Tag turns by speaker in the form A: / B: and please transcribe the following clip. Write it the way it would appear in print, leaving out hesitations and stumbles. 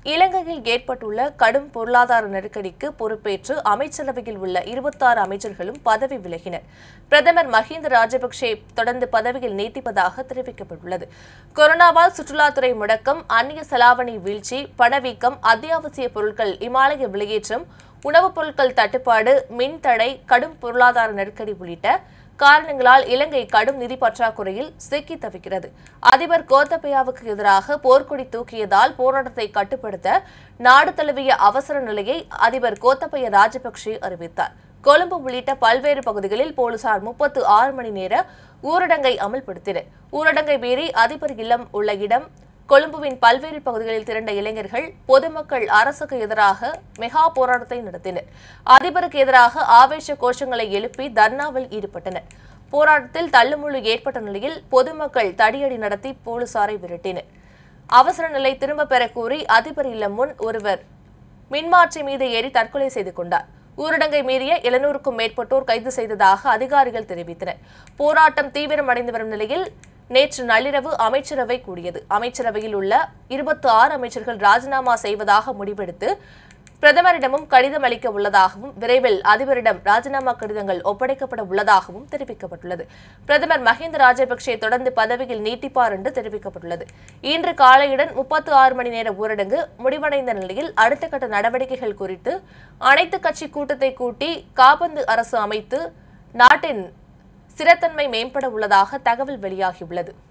A: இலங்கையில் ஏற்பட்டுள்ள கடும் பொருளாதார நெருக்கடிக்கு பொறுப்பேற்று அமைச்சரவையில் உள்ள 26 அமைச்சர்களும் பதவி விலகினர். பிரதமர் மஹிந்த ராஜபக்சே தொடர்ந்து பதவியில் நீட்டிப்பதாக தெரிவிக்கப்பட்டுள்ளது. கொரோனாவால் சுற்றுலாத்துறை முடக்கம், அந்நிய செலாவணி வீழ்ச்சி, பணவீக்கம், அத்தியாவசிய பொருட்கள் இமாலய விலையேற்றம், உணவுப் பொருட்கள் தட்டுப்பாடு, மின் தடை, கடும் பொருளாதார நெருக்கடி உள்ளிட்ட காரணங்களால் இலங்கை கடும் நிதி பற்றாக்குறையில் சிக்கி தவிக்கிறது. அதிபர் கோத்தபயாவுக்கு எதிராக போர்க்கொடி தூக்கியதால் போராட்டத்தை கட்டுப்படுத்த நாடு தழுவிய அவசர நிலையை அதிபர் கோத்தபய ராஜபக்சே அறிவித்தார். கொழும்பு உள்ளிட்ட பல்வேறு பகுதிகளில் போலீசார் 36 மணி நேர ஊரடங்கை அமல்படுத்தினர். ஊரடங்கை மீறி அதிபர் இல்லம் உள்ள இடம் கொழும்புவின் பல்வேறு பகுதிகளில் திரண்ட இளைஞர்கள், பொதுமக்கள் அரசுக்கு எதிராக மெகா போராட்டத்தை நடத்தினர். அதிபருக்கு எதிராக ஆவேச கோஷங்களை எழுப்பி தர்ணாவில் ஈடுபட்டனர். போராட்டத்தில் தள்ளுமுள்ளு ஏற்பட்ட நிலையில் பொதுமக்கள் தடியடி நடத்தி போலீசாரை விரட்டினர். அவசர நிலை திரும்ப பெற கோரி அதிபர் இல்லம் முன் ஒருவர் மின்மாற்றி மீது ஏறி தற்கொலை செய்து கொண்டார். ஊரடங்கை மீறிய 700க்கும் மேற்பட்டோர் கைது செய்ததாக அதிகாரிகள் தெரிவித்தனர். போராட்டம் தீவிரமடைந்து வரும் நிலையில் நேற்று நள்ளிரவு அமைச்சரவை கூடியது. அமைச்சரவையில் உள்ள 26 அமைச்சர்கள் ராஜினாமா செய்வதாக முடிவெடுத்து பிரதமரிடமும் கடிதம் அளிக்க உள்ளதாகவும், விரைவில் அதிபரிடம் ராஜினாமா கடிதங்கள் ஒப்படைக்கப்பட உள்ளதாகவும் தெரிவிக்கப்பட்டுள்ளது. பிரதமர் மஹிந்த ராஜபக்சே தொடர்ந்து பதவியில் நீட்டிப்பார் என்று தெரிவிக்கப்பட்டுள்ளது. இன்று காலையுடன் 36 மணி நேர ஊரடங்கு முடிவடைந்த நிலையில் அடுத்த கட்ட நடவடிக்கைகள் குறித்து அனைத்து கட்சி கூட்டத்தை கூட்டி காபந்து அரசு அமைத்து நாட்டின் ஸ்திரத்தன்மை மேம்பட உள்ளதாக தகவல் வெளியாகியுள்ளது.